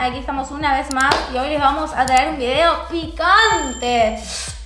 aquí estamos una vez más y hoy les vamos a traer un video picante.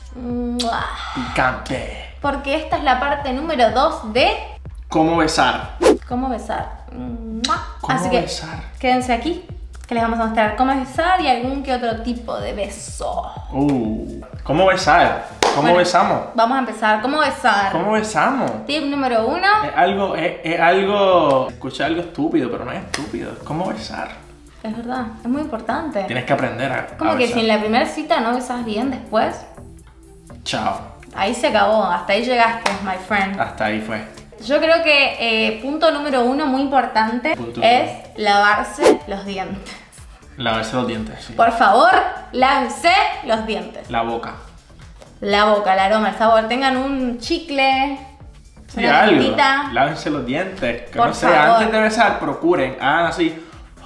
Picante. Porque esta es la parte número 2 de... ¿Cómo besar? ¿Cómo besar? ¿Cómo besar? Quédense aquí, que les vamos a mostrar cómo besar y algún que otro tipo de beso. ¿Cómo besar? ¿Cómo besamos? Vamos a empezar. ¿Cómo besar? ¿Cómo besamos? Tip número 1. Es algo... Escuché algo estúpido, pero no es estúpido. Es ¿cómo besar? Es verdad, es muy importante. Tienes que aprender a Como que besar. si en la primera cita no besas bien después, Chao. ahí se acabó, hasta ahí llegaste, my friend. Hasta ahí fue. Yo creo que punto número 1 muy importante es lavarse los dientes. Lavarse los dientes, sí. Por favor, lávense los dientes. La boca. La boca, el aroma, el sabor. Tengan un chicle, Sí, una algo. galleta. Lávense los dientes. Que Por no sé, favor. antes de besar, procuren, hagan así.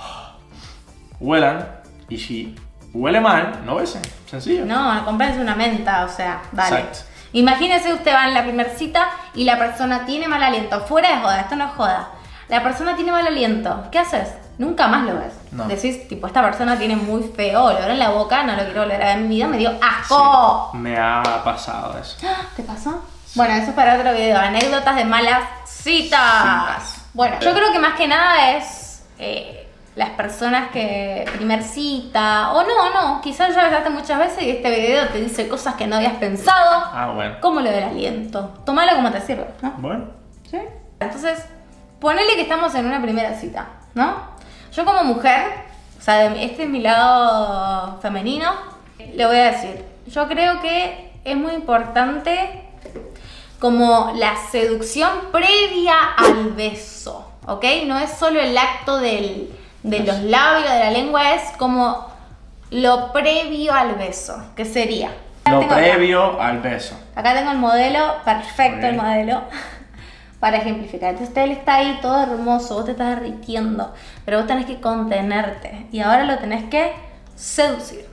Huelan. Y si huele mal, no besen. Sencillo. No, cómprense una menta, o sea, dale. Exacto. Imagínense usted va en la primera cita y la persona tiene mal aliento. Fuera de joda, esto no es joda. La persona tiene mal aliento. ¿Qué haces? Nunca más lo ves. No. Decís, tipo, esta persona tiene muy feo olor en la boca, no lo quiero oler en mi vida, me dio asco. Sí, me ha pasado eso. ¿Te pasó? Bueno, eso es para otro video. Anécdotas de malas citas. Bueno, yo creo que más que nada es las personas que primer cita, o no, quizás ya besaste muchas veces y este video te dice cosas que no habías pensado, Ah, bueno. como lo del aliento. Tómalo como te sirve, ¿no? Bueno. ¿Sí? Entonces, ponele que estamos en una primera cita, ¿no? Yo como mujer, o sea, este es mi lado femenino, le voy a decir, yo creo que es muy importante como la seducción previa al beso, ¿ok? No es solo el acto de los labios, de la lengua, es como lo previo al beso, que sería... Lo Tengo previo al beso. acá tengo el modelo, perfecto Muy el bien. modelo, para ejemplificar. Entonces él está ahí todo hermoso, vos te estás derritiendo, pero vos tenés que contenerte y ahora lo tenés que seducir.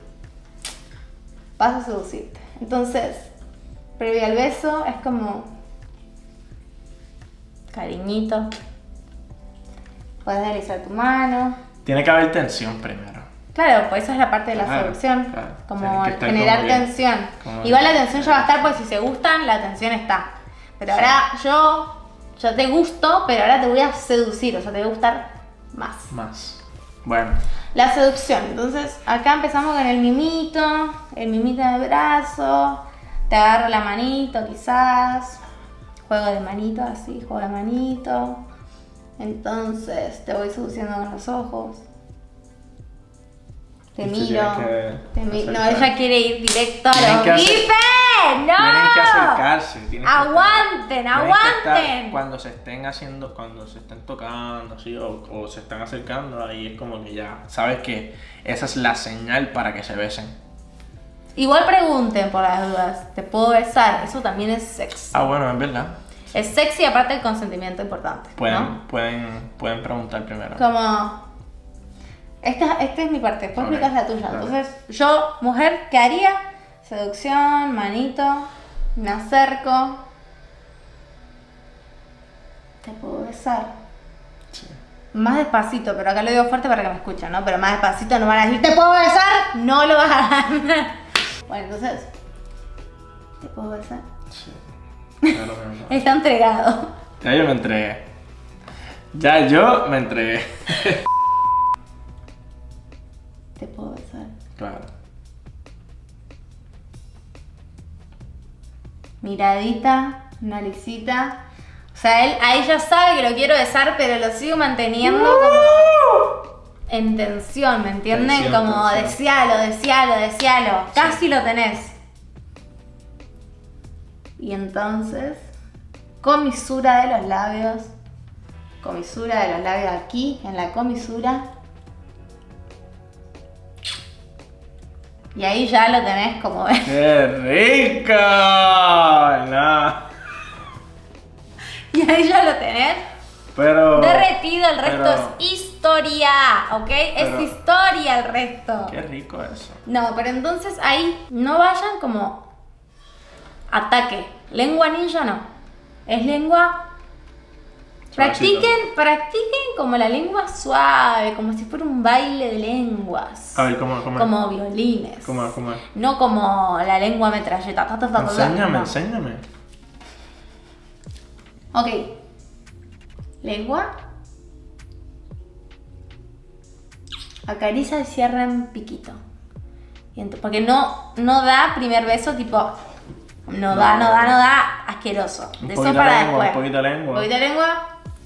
Vas a seducirte. Entonces, previo al beso es como cariñito. Puedes deslizar tu mano. Tiene que haber tensión primero. Claro, pues esa es la parte de la Claro, seducción, claro. como Tienen que estar generar como bien. tensión. Como Igual la bien. tensión ya va a estar, porque si se gustan, la tensión está. Pero ahora yo te gusto, pero ahora te voy a seducir, o sea, te voy a gustar más. Más. Bueno. La seducción, entonces acá empezamos con el mimito de brazo, te agarro la manito quizás, juego de manito así, juego de manito. Entonces te voy seduciendo con los ojos. Te Usted miro. tiene que No, acercar. ella quiere ir directo a Tienen los que hacer- bifes. ¡No! Tienen que acercarse. Tienen que Aguanten, tienen que aguanten. estar cuando se estén haciendo, cuando se estén tocando así o se están acercando, ahí es como que ya sabes que esa es la señal para que se besen. Igual pregunten por las dudas. ¿Te puedo besar? Eso también es sexy. Ah, bueno, es verdad. Es sexy, aparte del consentimiento importante. ¿no? Pueden preguntar primero. Como... Esta es mi parte, después Ok, explicas la tuya. dale. Entonces, yo, mujer, ¿qué haría? Seducción, manito, me acerco. ¿Te puedo besar? Sí. Más despacito, pero acá lo digo fuerte para que me escuchen, ¿no? Pero más despacito no van a decir, ¿te puedo besar? No lo vas a dar. Bueno, entonces, ¿te puedo besar? Sí. Claro, claro. Está entregado. Ya yo me entregué. Ya yo me entregué. ¿Te puedo besar? Claro. Miradita, naricita. O sea, ahí ya sabe que lo quiero besar, pero lo sigo manteniendo como en tensión, ¿me entienden? Tensión, Como tensión. desealo. Sí. Casi lo tenés. Y entonces, comisura de los labios. Comisura de los labios aquí, en la comisura. Y ahí ya lo tenés como ves. ¡Qué rico! No. Y ahí ya lo tenés. Pero... Derretido, el resto pero- es historia, ¿ok? pero- es historia el resto. Qué rico eso. No, pero entonces ahí no vayan como ataque. Lengua ninja no. Es lengua Practiquen como la lengua suave, como si fuera un baile de lenguas. A ver, ¿cómo? Como violines. ¿Cómo? No como la lengua metralleta. Enséñame, no. enséñame. Ok. Lengua. Acaricia y cierra en piquito. Porque no da primer beso tipo. No da asqueroso. Un De poquito eso para de lengua, después. un poquito de lengua. Un poquito de lengua.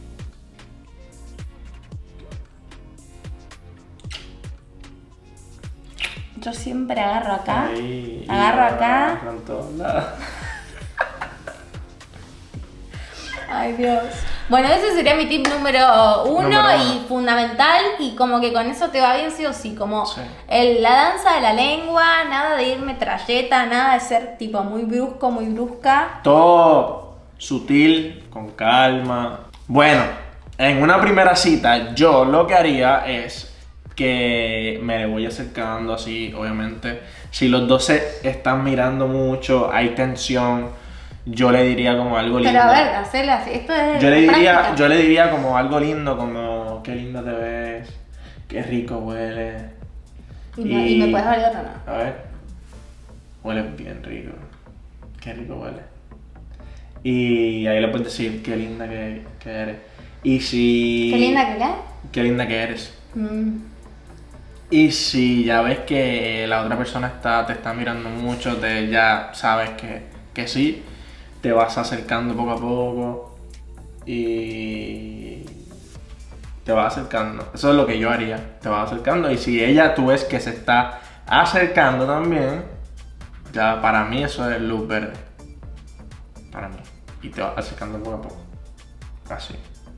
Yo siempre agarro acá. Ahí, Agarro acá. Con todos lados. Ay, Dios. Bueno, ese sería mi tip número uno Número uno. y fundamental. Y como que con eso te va bien sí o sí. Como Sí. la danza de la lengua, nada de ir metralleta, nada de ser tipo muy brusco, muy brusca. Todo sutil, con calma. Bueno, en una primera cita, yo lo que haría es que me le voy acercando así, obviamente. Si los dos se están mirando mucho, hay tensión, yo le diría como algo lindo. Pero a ver, hacerla así. Esto es Yo práctica. le diría como algo lindo, como qué lindo te ves, qué rico huele. Y me puedes hablar o no. A ver, hueles bien rico, qué rico huele. Y ahí le puedes decir qué linda que eres. Y si... ¿Qué linda que qué? Qué linda que eres. Mm. Y si ya ves que la otra persona te está mirando mucho, ya sabes que sí, te vas acercando poco a poco y te vas acercando. Eso es lo que yo haría, te vas acercando y si tú ves que se está acercando también, ya para mí eso es luz verde. Para mí. Y te vas acercando poco a poco. Así.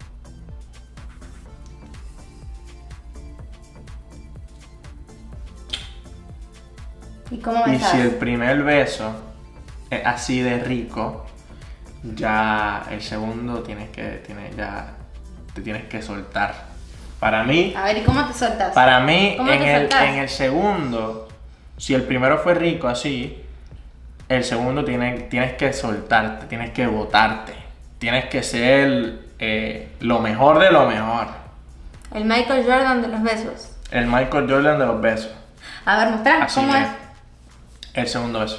¿Y cómo Y besas? si el primer beso es así de rico, ya el segundo ya te tienes que soltar. Para mí, A ver, ¿y cómo te soltas? para mí ¿Cómo te soltás? en el segundo, si el primero fue rico así, el segundo tienes que soltarte, tienes que botarte, tienes que ser lo mejor de lo mejor. El Michael Jordan de los besos. El Michael Jordan de los besos. A ver, mostrá, Así ¿cómo que, es? el segundo beso.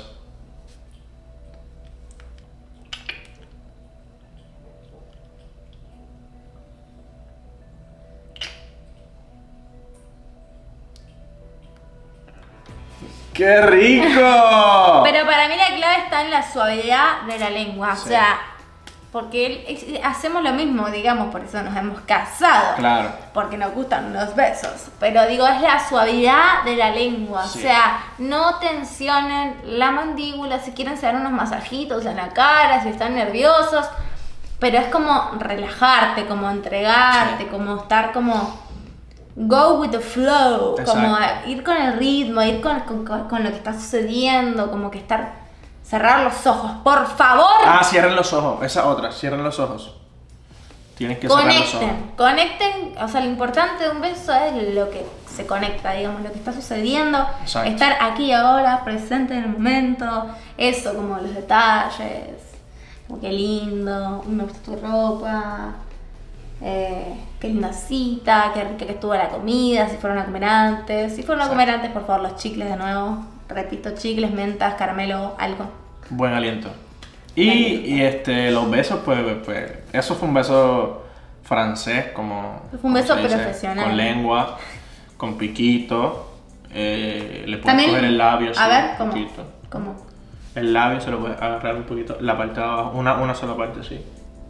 ¡Qué rico! Pero para mí la clave está en la suavidad de la lengua, Sí. o sea, porque hacemos lo mismo, digamos, por eso nos hemos casado. Claro. Porque nos gustan los besos. Pero digo, es la suavidad de la lengua. Sí. O sea, no tensionen la mandíbula. Si quieren se dan unos masajitos en la cara, si están nerviosos. Pero es como relajarte, como entregarte, Sí. como estar como go with the flow. Exacto. Como ir con el ritmo, ir con lo que está sucediendo, como que cerrar los ojos, por favor. Ah, cierren los ojos. Esa otra, cierren los ojos. Tienes que cerrar los ojos. Conecten, o sea, lo importante de un beso es lo que se conecta, digamos, lo que está sucediendo, Exacto. estar aquí y ahora, presente en el momento, eso, como los detalles, como qué lindo, me gusta tu ropa, qué linda cita, qué rica que estuvo la comida, si fueron a comer antes, por favor, los chicles de nuevo, repito, chicles, mentas, caramelo, algo. Buen aliento. Y los besos, pues, eso fue un beso francés, como... Fue un como beso se dice, profesional. Con lengua, con piquito. Le puedes También, coger el labio así, a ver, un ¿cómo? poquito. ¿Cómo? El labio se lo puedes agarrar un poquito, la parte de abajo, una sola parte así.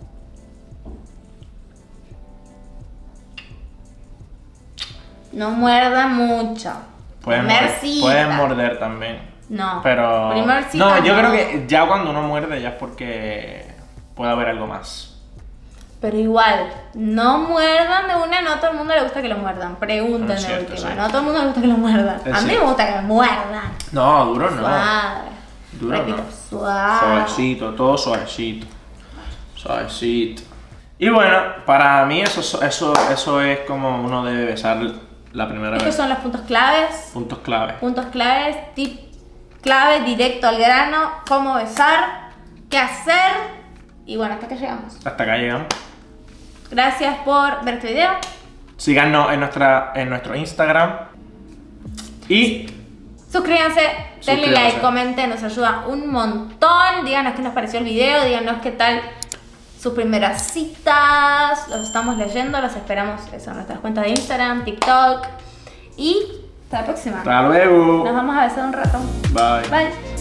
No muerdan mucho. Primer cita. Pueden morder también. No. Pero... Primer cita, no, yo no. creo que ya cuando uno muerde ya es porque puede haber algo más. Pero igual, no muerdan de una, no a todo el mundo le gusta que lo muerdan. Pregunten Es de cierto, última, sí. no a todo el mundo le gusta que lo muerdan. Es A mí me cierto. gusta que me muerdan. No, duro no. Suave. Duro Repito, no. suave. Suavecito, todo suavecito. Suavecito. Y bueno, para mí eso es como uno debe besar la primera Estos vez. son los puntos claves. Puntos clave. Puntos claves, tip clave, directo al grano, cómo besar, qué hacer. Y bueno, hasta que llegamos. Hasta acá llegamos. Gracias por ver este video. Síganos en nuestro Instagram. Y Suscríbanse, denle like, comenten, nos ayuda un montón. Díganos qué nos pareció el video, díganos qué tal sus primeras citas. Los estamos leyendo, los esperamos en nuestras cuentas de Instagram, TikTok. Y hasta la próxima. Hasta luego. Nos vamos a besar un rato. Bye. Bye.